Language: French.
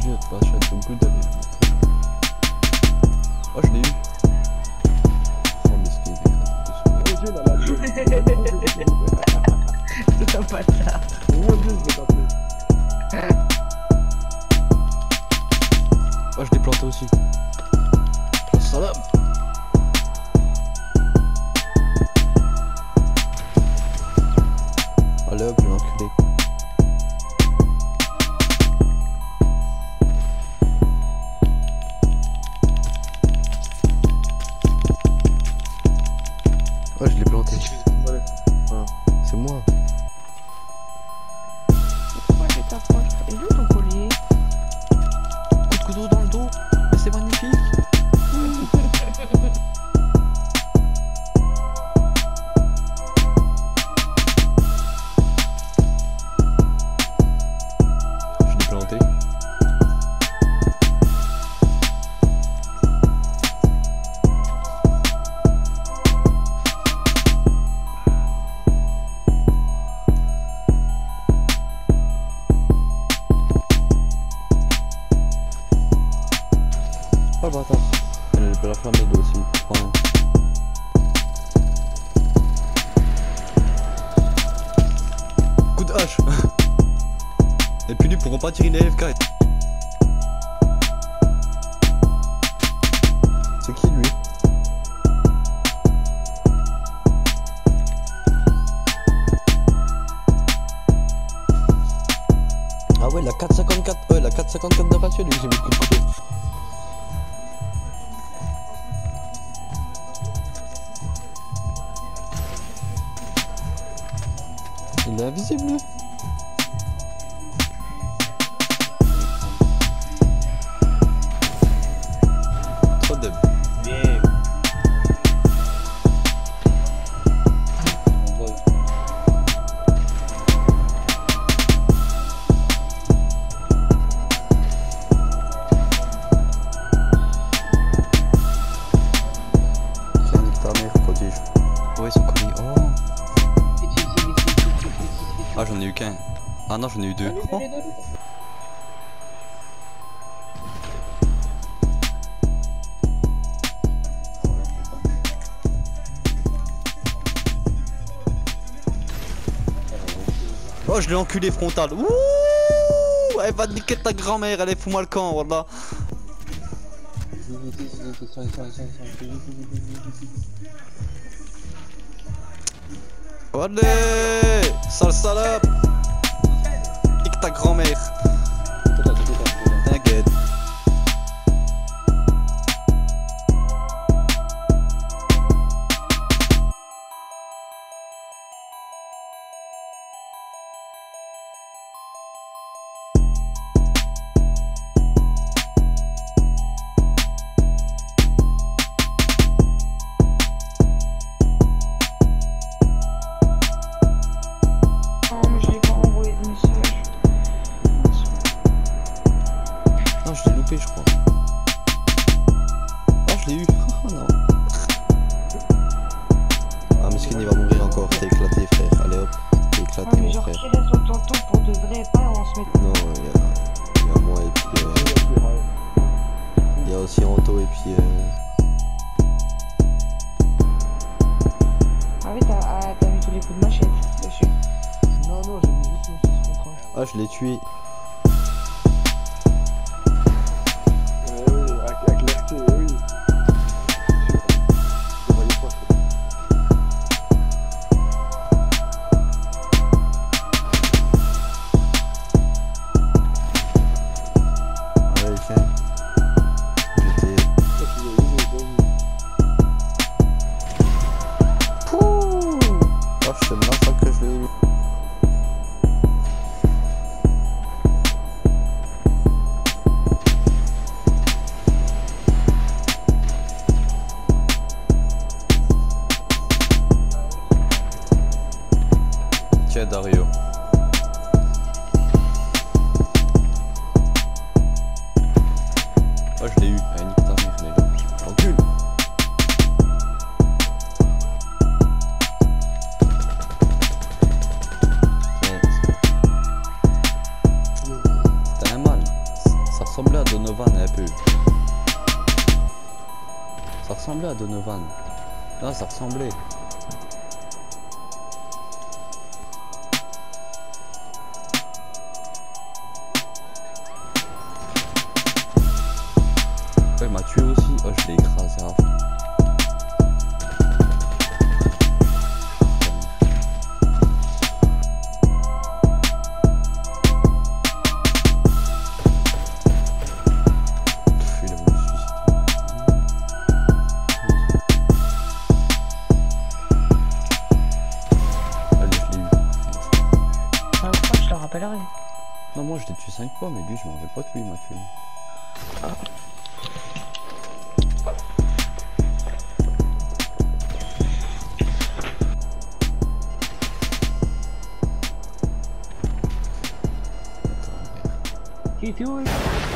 Привет, Паша, это good avec. Oh, je l'ai eu. Oh, mesquin, il est C'est un bâtard. Oh, je l'ai planté aussi. Oh, salope. Allez hop, je vais l'enculer. Oh, je l'ai planté. C'est moi. Pourquoi je t'approche? Et d'où ton collier? Coup de couteau dans le dos. Mais c'est magnifique. Je l'ai planté. Oh le bâtard. Elle peut la flamme de dos aussi. Ouais. Coup de hache. Et puis lui pourront pas tirer les FK. C'est qui lui? Ah ouais, la 4,54. Ouais, la 4,54 de ratio, lui, j'ai mis le coup de couteau. Il est invisible lui. Trop deb. Bien. Tiens, nique ta mère, prodige. Ouais, ils sont collés. Oh. Ah, j'en ai eu qu'un. Ah non, j'en ai eu deux. Oh. Oh, je l'ai enculé frontal. Ouh, elle va niquer ta grand-mère, elle est fous-moi le camp, voilà. Allez, sale salope. Nique ta grand-mère. T'inquiète. Non, mais je l'ai pas envoyé de message. Non, je l'ai loupé, je crois. Oh, je l'ai eu. Oh non. Ah, mesquin, il va mourir encore. T'es éclaté, frère. Allez hop. T'es Ouais, éclaté, mais mon genre, frère. qui reste autant de temps pour de vrai, pas en se mettre. Non, il y a moi et puis. Il y a aussi Anto et puis. Ah oui, t'as mis tous les coups de machette dessus. Non, non, j'ai mis juste une 6 contre 1. Ah, je l'ai tué. Oui, avec l'RT, oui. Je voyais pas ça. Allez, tiens. J'étais. Ça, tu l'as eu, mais pas vu. Pouh. Oh, je te massacre que je l'ai eu. Tiens, Dario. Oh, je l'ai eu. Allez, nique ta mère, elle est là. Encule. Tiens. C'était un mal. Ça ressemble ressemblait à Donovan. Là, ça ressemblait. Il m'a tué aussi. Oh, je l'ai écrasé à fond. Il a voulu se suicider. Allez, je l'ai eu. Ah, je crois que je le rappellerai. Non, moi je l'ai tué 5 fois, mais lui, je m'en rappelle pas que lui m'a tué. Il était où, lui?